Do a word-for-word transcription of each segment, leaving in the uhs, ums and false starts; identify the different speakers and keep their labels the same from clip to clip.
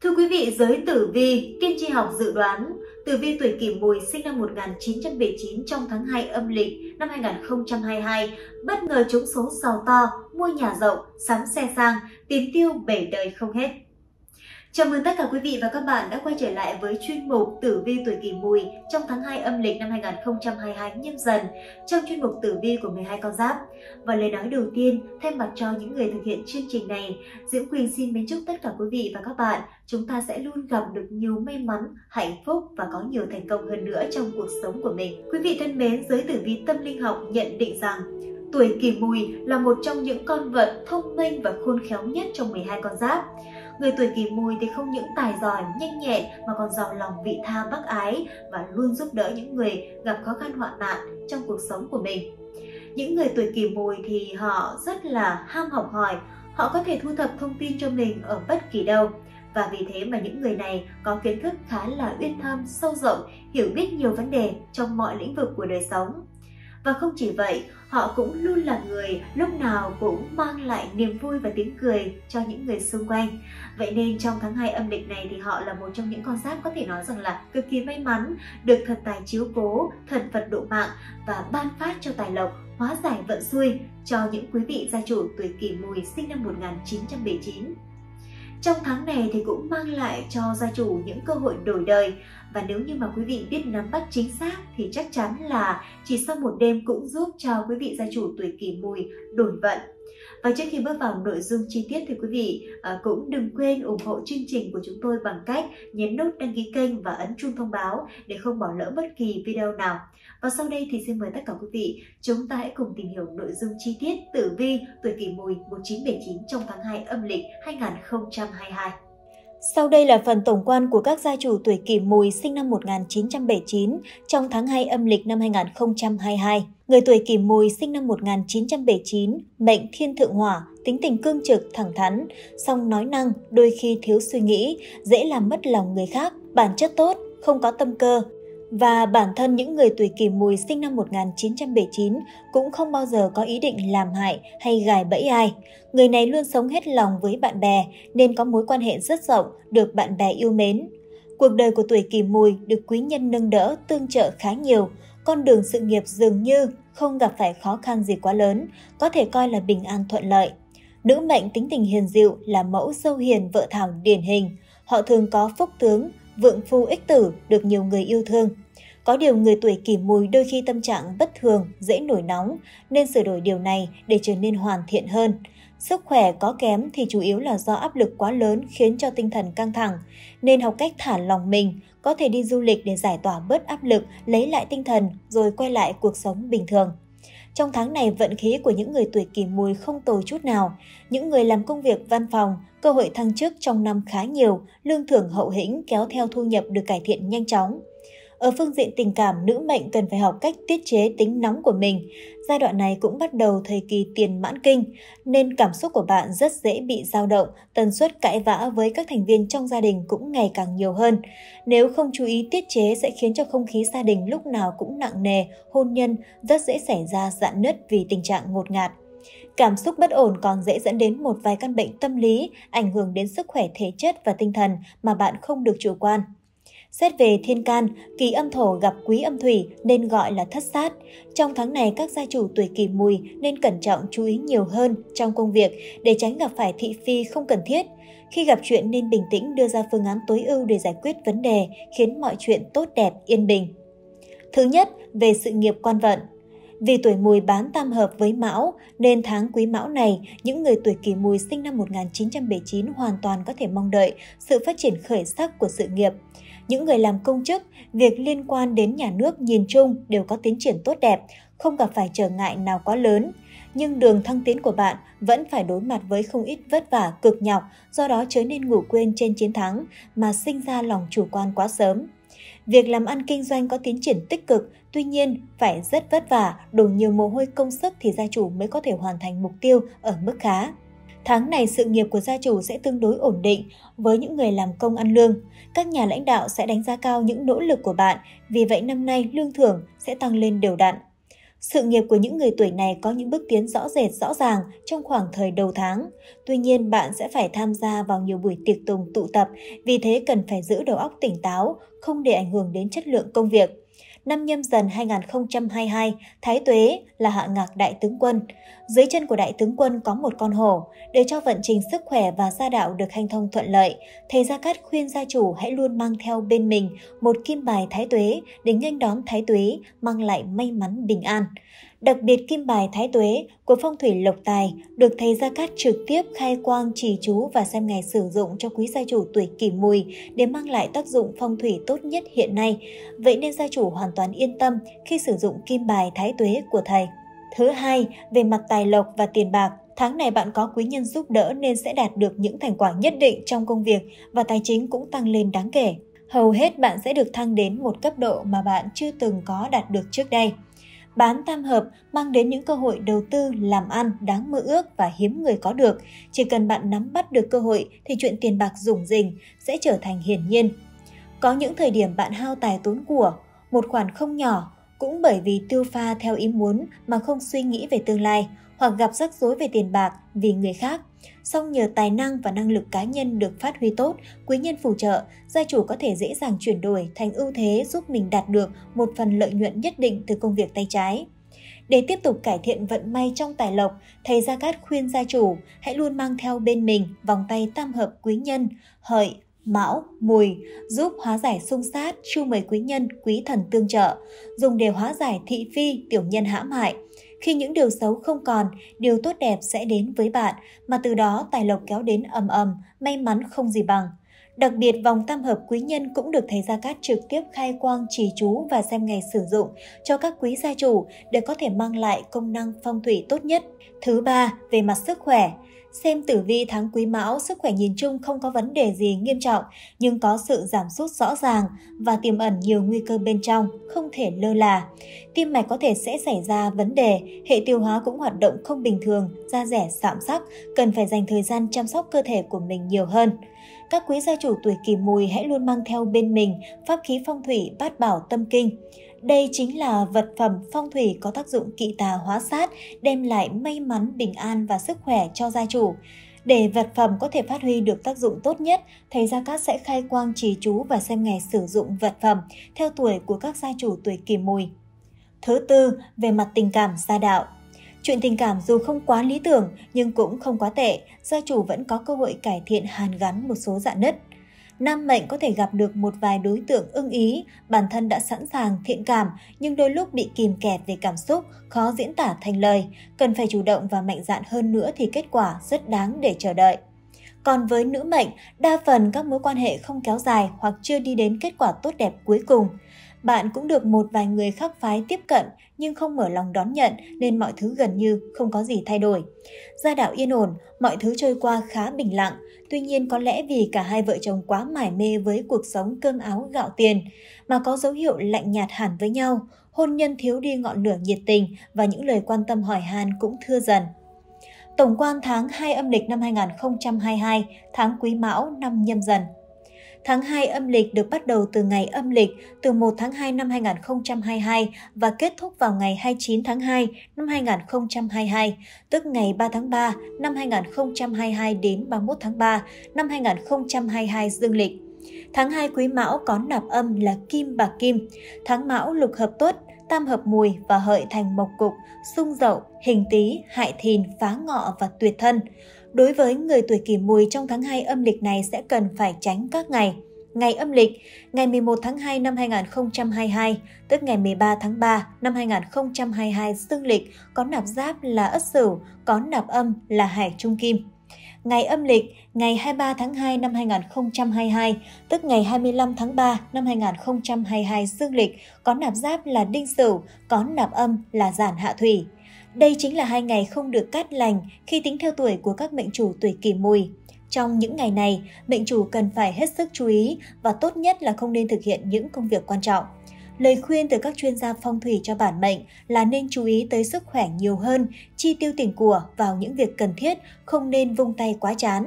Speaker 1: Thưa quý vị, giới tử vi, tiên tri học dự đoán tử vi tuổi Kỷ Mùi sinh năm một nghìn chín trăm bảy mươi chín trong tháng hai âm lịch năm hai nghìn không trăm hai mươi hai bất ngờ trúng số giàu to, mua nhà rộng, sắm xe sang, tiền tiêu bể đời không hết. Chào mừng tất cả quý vị và các bạn đã quay trở lại với chuyên mục Tử vi tuổi Kỷ Mùi trong tháng hai âm lịch năm hai nghìn không trăm hai mươi hai Nhâm Dần trong chuyên mục Tử vi của mười hai con giáp. Và lời nói đầu tiên, thay mặt cho những người thực hiện chương trình này, Diễm Quỳnh xin mến chúc tất cả quý vị và các bạn chúng ta sẽ luôn gặp được nhiều may mắn, hạnh phúc và có nhiều thành công hơn nữa trong cuộc sống của mình. Quý vị thân mến, giới tử vi tâm linh học nhận định rằng tuổi Kỷ Mùi là một trong những con vật thông minh và khôn khéo nhất trong mười hai con giáp. Người tuổi Kỷ Mùi thì không những tài giỏi, nhanh nhẹn mà còn giàu lòng vị tha bác ái và luôn giúp đỡ những người gặp khó khăn hoạn nạn trong cuộc sống của mình. Những người tuổi Kỷ Mùi thì họ rất là ham học hỏi, họ có thể thu thập thông tin cho mình ở bất kỳ đâu. Và vì thế mà những người này có kiến thức khá là uyên thâm, sâu rộng, hiểu biết nhiều vấn đề trong mọi lĩnh vực của đời sống. Và không chỉ vậy, họ cũng luôn là người lúc nào cũng mang lại niềm vui và tiếng cười cho những người xung quanh. Vậy nên trong tháng hai âm lịch này thì họ là một trong những con giáp có thể nói rằng là cực kỳ may mắn, được thần tài chiếu cố, thần Phật độ mạng và ban phát cho tài lộc, hóa giải vận xui cho những quý vị gia chủ tuổi Kỷ Mùi sinh năm một nghìn chín trăm bảy mươi chín. Trong tháng này thì cũng mang lại cho gia chủ những cơ hội đổi đời, và nếu như mà quý vị biết nắm bắt chính xác thì chắc chắn là chỉ sau một đêm cũng giúp cho quý vị gia chủ tuổi Kỷ Mùi đổi vận. Và trước khi bước vào nội dung chi tiết thì quý vị à, cũng đừng quên ủng hộ chương trình của chúng tôi bằng cách nhấn nút đăng ký kênh và ấn chuông thông báo để không bỏ lỡ bất kỳ video nào. Và sau đây thì xin mời tất cả quý vị chúng ta hãy cùng tìm hiểu nội dung chi tiết tử vi tuổi Kỷ Mùi một nghìn chín trăm bảy mươi chín trong tháng hai âm lịch hai nghìn không trăm hai mươi hai.
Speaker 2: Sau đây là phần tổng quan của các gia chủ tuổi Kỷ Mùi sinh năm một nghìn chín trăm bảy mươi chín trong tháng hai âm lịch năm hai nghìn không trăm hai mươi hai. Người tuổi Kỷ Mùi sinh năm một nghìn chín trăm bảy mươi chín, mệnh thiên thượng hỏa, tính tình cương trực, thẳng thắn, song nói năng, đôi khi thiếu suy nghĩ, dễ làm mất lòng người khác, bản chất tốt, không có tâm cơ. Và bản thân những người tuổi Kỷ Mùi sinh năm một nghìn chín trăm bảy mươi chín cũng không bao giờ có ý định làm hại hay gài bẫy ai. Người này luôn sống hết lòng với bạn bè nên có mối quan hệ rất rộng, được bạn bè yêu mến. Cuộc đời của tuổi Kỷ Mùi được quý nhân nâng đỡ, tương trợ khá nhiều. Con đường sự nghiệp dường như không gặp phải khó khăn gì quá lớn, có thể coi là bình an thuận lợi. Nữ mệnh tính tình hiền dịu, là mẫu dâu hiền vợ thảo điển hình. Họ thường có phúc tướng, vượng phu ích tử, được nhiều người yêu thương. Có điều người tuổi Kỷ Mùi đôi khi tâm trạng bất thường, dễ nổi nóng, nên sửa đổi điều này để trở nên hoàn thiện hơn. Sức khỏe có kém thì chủ yếu là do áp lực quá lớn khiến cho tinh thần căng thẳng, nên học cách thả lòng mình, có thể đi du lịch để giải tỏa bớt áp lực, lấy lại tinh thần rồi quay lại cuộc sống bình thường. Trong tháng này, vận khí của những người tuổi Kỷ Mùi không tồi chút nào. Những người làm công việc văn phòng, cơ hội thăng chức trong năm khá nhiều, lương thưởng hậu hĩnh kéo theo thu nhập được cải thiện nhanh chóng. Ở phương diện tình cảm, nữ mệnh cần phải học cách tiết chế tính nóng của mình. Giai đoạn này cũng bắt đầu thời kỳ tiền mãn kinh, nên cảm xúc của bạn rất dễ bị dao động, tần suất cãi vã với các thành viên trong gia đình cũng ngày càng nhiều hơn. Nếu không chú ý tiết chế sẽ khiến cho không khí gia đình lúc nào cũng nặng nề, hôn nhân rất dễ xảy ra rạn nứt vì tình trạng ngột ngạt. Cảm xúc bất ổn còn dễ dẫn đến một vài căn bệnh tâm lý, ảnh hưởng đến sức khỏe thể chất và tinh thần mà bạn không được chủ quan. Xét về thiên can, kỳ âm thổ gặp quý âm thủy nên gọi là thất sát. Trong tháng này, các gia chủ tuổi Kỷ Mùi nên cẩn trọng chú ý nhiều hơn trong công việc để tránh gặp phải thị phi không cần thiết. Khi gặp chuyện nên bình tĩnh đưa ra phương án tối ưu để giải quyết vấn đề, khiến mọi chuyện tốt đẹp, yên bình. Thứ nhất, về sự nghiệp quan vận. Vì tuổi Mùi bán tam hợp với Mão, nên tháng Quý Mão này, những người tuổi Kỷ Mùi sinh năm một nghìn chín trăm bảy mươi chín hoàn toàn có thể mong đợi sự phát triển khởi sắc của sự nghiệp. Những người làm công chức, việc liên quan đến nhà nước nhìn chung đều có tiến triển tốt đẹp, không gặp phải trở ngại nào quá lớn. Nhưng đường thăng tiến của bạn vẫn phải đối mặt với không ít vất vả, cực nhọc, do đó chớ nên ngủ quên trên chiến thắng mà sinh ra lòng chủ quan quá sớm. Việc làm ăn kinh doanh có tiến triển tích cực, tuy nhiên phải rất vất vả, đổ nhiều mồ hôi công sức thì gia chủ mới có thể hoàn thành mục tiêu ở mức khá. Tháng này sự nghiệp của gia chủ sẽ tương đối ổn định với những người làm công ăn lương. Các nhà lãnh đạo sẽ đánh giá cao những nỗ lực của bạn, vì vậy năm nay lương thưởng sẽ tăng lên đều đặn. Sự nghiệp của những người tuổi này có những bước tiến rõ rệt rõ ràng trong khoảng thời đầu tháng. Tuy nhiên, bạn sẽ phải tham gia vào nhiều buổi tiệc tùng tụ tập, vì thế cần phải giữ đầu óc tỉnh táo, không để ảnh hưởng đến chất lượng công việc. Năm Nhâm Dần hai nghìn không trăm hai mươi hai, Thái Tuế là hạ ngạc đại tướng quân. Dưới chân của đại tướng quân có một con hổ. Để cho vận trình sức khỏe và gia đạo được hanh thông thuận lợi, thầy Gia Cát khuyên gia chủ hãy luôn mang theo bên mình một kim bài Thái Tuế để nghênh đón Thái Tuế, mang lại may mắn bình an. Đặc biệt, kim bài Thái Tuế của phong thủy lộc tài được thầy Gia Cát trực tiếp khai quang trì chú và xem ngày sử dụng cho quý gia chủ tuổi Kỷ Mùi để mang lại tác dụng phong thủy tốt nhất hiện nay. Vậy nên gia chủ hoàn toàn yên tâm khi sử dụng kim bài Thái Tuế của thầy. Thứ hai, về mặt tài lộc và tiền bạc. Tháng này bạn có quý nhân giúp đỡ nên sẽ đạt được những thành quả nhất định trong công việc và tài chính cũng tăng lên đáng kể. Hầu hết bạn sẽ được thăng đến một cấp độ mà bạn chưa từng có đạt được trước đây. Bán tam hợp mang đến những cơ hội đầu tư, làm ăn đáng mơ ước và hiếm người có được. Chỉ cần bạn nắm bắt được cơ hội thì chuyện tiền bạc rủng rỉnh sẽ trở thành hiển nhiên. Có những thời điểm bạn hao tài tốn của, một khoản không nhỏ, cũng bởi vì tiêu pha theo ý muốn mà không suy nghĩ về tương lai, hoặc gặp rắc rối về tiền bạc vì người khác. Song nhờ tài năng và năng lực cá nhân được phát huy tốt, quý nhân phù trợ, gia chủ có thể dễ dàng chuyển đổi thành ưu thế giúp mình đạt được một phần lợi nhuận nhất định từ công việc tay trái. Để tiếp tục cải thiện vận may trong tài lộc, thầy Gia Cát khuyên gia chủ hãy luôn mang theo bên mình vòng tay tam hợp quý nhân Hợi, Mão, Mùi, giúp hóa giải xung sát, chiêu mời quý nhân, quý thần tương trợ, dùng để hóa giải thị phi, tiểu nhân hãm hại. Khi những điều xấu không còn, điều tốt đẹp sẽ đến với bạn, mà từ đó tài lộc kéo đến ầm ầm, may mắn không gì bằng. Đặc biệt, vòng tam hợp quý nhân cũng được thầy Gia Cát trực tiếp khai quang trì chú và xem ngày sử dụng cho các quý gia chủ để có thể mang lại công năng phong thủy tốt nhất. Thứ ba, về mặt sức khỏe. Xem tử vi tháng Quý Mão, sức khỏe nhìn chung không có vấn đề gì nghiêm trọng, nhưng có sự giảm sút rõ ràng và tiềm ẩn nhiều nguy cơ bên trong, không thể lơ là. Tim mạch có thể sẽ xảy ra vấn đề, hệ tiêu hóa cũng hoạt động không bình thường, da dẻ sạm sắc, cần phải dành thời gian chăm sóc cơ thể của mình nhiều hơn. Các quý gia chủ tuổi Kỷ Mùi hãy luôn mang theo bên mình pháp khí phong thủy Bát Bảo Tâm Kinh. Đây chính là vật phẩm phong thủy có tác dụng kỵ tà hóa sát, đem lại may mắn, bình an và sức khỏe cho gia chủ. Để vật phẩm có thể phát huy được tác dụng tốt nhất, thầy Gia Cát sẽ khai quang trì chú và xem ngày sử dụng vật phẩm theo tuổi của các gia chủ tuổi Kỷ Mùi. Thứ tư, về mặt tình cảm gia đạo. Chuyện tình cảm dù không quá lý tưởng nhưng cũng không quá tệ, gia chủ vẫn có cơ hội cải thiện hàn gắn một số rạn nứt. Nam mệnh có thể gặp được một vài đối tượng ưng ý, bản thân đã sẵn sàng thiện cảm nhưng đôi lúc bị kìm kẹp về cảm xúc, khó diễn tả thành lời. Cần phải chủ động và mạnh dạn hơn nữa thì kết quả rất đáng để chờ đợi. Còn với nữ mệnh, đa phần các mối quan hệ không kéo dài hoặc chưa đi đến kết quả tốt đẹp cuối cùng. Bạn cũng được một vài người khác phái tiếp cận nhưng không mở lòng đón nhận nên mọi thứ gần như không có gì thay đổi. Gia đạo yên ổn, mọi thứ trôi qua khá bình lặng. Tuy nhiên có lẽ vì cả hai vợ chồng quá mải mê với cuộc sống cơm áo gạo tiền mà có dấu hiệu lạnh nhạt hẳn với nhau, hôn nhân thiếu đi ngọn lửa nhiệt tình và những lời quan tâm hỏi han cũng thưa dần. Tổng quan tháng hai âm lịch năm hai nghìn không trăm hai mươi hai, tháng Quý Mão năm Nhâm Dần. Tháng hai âm lịch được bắt đầu từ ngày âm lịch từ một tháng hai năm hai nghìn không trăm hai mươi hai và kết thúc vào ngày hai mươi chín tháng hai năm hai nghìn không trăm hai mươi hai, tức ngày ba tháng ba năm hai nghìn không trăm hai mươi hai đến ba mươi mốt tháng ba năm hai nghìn không trăm hai mươi hai dương lịch. Tháng hai Quý Mão có nạp âm là Kim bạc Kim. Tháng Mão lục hợp Tuất, tam hợp Mùi và Hợi thành mộc cục, xung Dậu, hình Tý, hại Thìn, phá Ngọ và tuyệt thân. Đối với người tuổi Kỷ Mùi trong tháng hai âm lịch này sẽ cần phải tránh các ngày. Ngày âm lịch, ngày mười một tháng hai năm hai nghìn không trăm hai mươi hai, tức ngày mười ba tháng ba năm hai nghìn không trăm hai mươi hai dương lịch có nạp giáp là Ất Sửu, có nạp âm là Hải Trung Kim. Ngày âm lịch, ngày hai mươi ba tháng hai năm hai nghìn không trăm hai mươi hai, tức ngày hai mươi lăm tháng ba năm hai nghìn không trăm hai mươi hai dương lịch có nạp giáp là Đinh Sửu, có nạp âm là Giản Hạ Thủy. Đây chính là hai ngày không được cát lành khi tính theo tuổi của các mệnh chủ tuổi Kỷ Mùi. Trong những ngày này, mệnh chủ cần phải hết sức chú ý và tốt nhất là không nên thực hiện những công việc quan trọng. Lời khuyên từ các chuyên gia phong thủy cho bản mệnh là nên chú ý tới sức khỏe nhiều hơn, chi tiêu tiền của vào những việc cần thiết, không nên vung tay quá chán.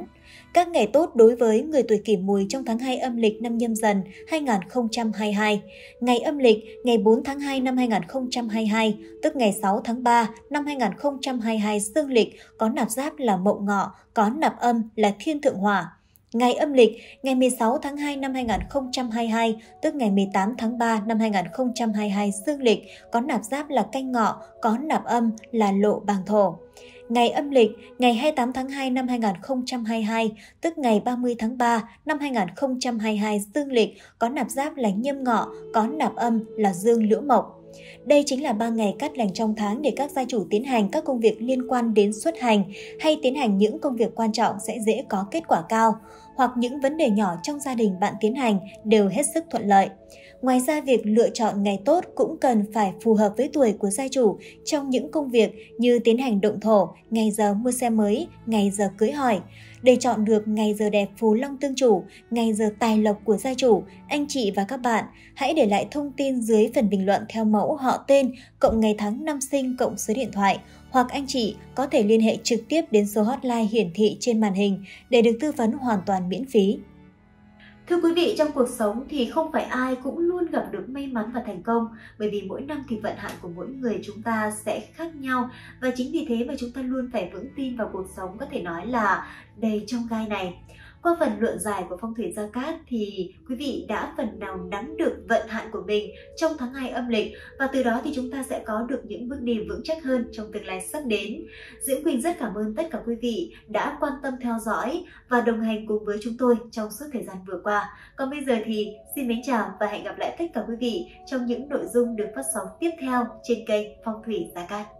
Speaker 2: Các ngày tốt đối với người tuổi Kỷ Mùi trong tháng hai âm lịch năm Nhâm Dần hai nghìn không trăm hai mươi hai. Ngày âm lịch ngày bốn tháng hai năm hai nghìn không trăm hai mươi hai, tức ngày sáu tháng ba năm hai nghìn không trăm hai mươi hai dương lịch có nạp giáp là Mậu Ngọ, có nạp âm là Thiên Thượng Hỏa. Ngày âm lịch ngày mười sáu tháng hai năm hai nghìn không trăm hai mươi hai, tức ngày mười tám tháng ba năm hai nghìn không trăm hai mươi hai dương lịch có nạp giáp là Canh Ngọ, có nạp âm là Lộ Bàng Thổ. Ngày âm lịch ngày hai mươi tám tháng hai năm hai nghìn không trăm hai mươi hai, tức ngày ba mươi tháng ba năm hai nghìn không trăm hai mươi hai dương lịch có nạp giáp là Nhâm Ngọ, có nạp âm là Dương Lưỡng Mộc. Đây chính là ba ngày cát lành trong tháng để các gia chủ tiến hành các công việc liên quan đến xuất hành hay tiến hành những công việc quan trọng sẽ dễ có kết quả cao, hoặc những vấn đề nhỏ trong gia đình bạn tiến hành đều hết sức thuận lợi. Ngoài ra, việc lựa chọn ngày tốt cũng cần phải phù hợp với tuổi của gia chủ trong những công việc như tiến hành động thổ, ngày giờ mua xe mới, ngày giờ cưới hỏi. Để chọn được ngày giờ đẹp phù long tương chủ, ngày giờ tài lộc của gia chủ, anh chị và các bạn hãy để lại thông tin dưới phần bình luận theo mẫu họ tên, cộng ngày tháng năm sinh, cộng số điện thoại, hoặc anh chị có thể liên hệ trực tiếp đến số hotline hiển thị trên màn hình để được tư vấn hoàn toàn miễn phí.
Speaker 1: Thưa quý vị, trong cuộc sống thì không phải ai cũng luôn gặp được may mắn và thành công, bởi vì mỗi năm thì vận hạn của mỗi người chúng ta sẽ khác nhau, và chính vì thế mà chúng ta luôn phải vững tin vào cuộc sống có thể nói là đầy chông gai này. Qua phần luận giải của phong thủy Gia Cát thì quý vị đã phần nào nắm được vận hạn của mình trong tháng hai âm lịch, và từ đó thì chúng ta sẽ có được những bước đi vững chắc hơn trong tương lai sắp đến. Diễm Quỳnh rất cảm ơn tất cả quý vị đã quan tâm theo dõi và đồng hành cùng với chúng tôi trong suốt thời gian vừa qua. Còn bây giờ thì xin mến chào và hẹn gặp lại tất cả quý vị trong những nội dung được phát sóng tiếp theo trên kênh Phong thủy Gia Cát.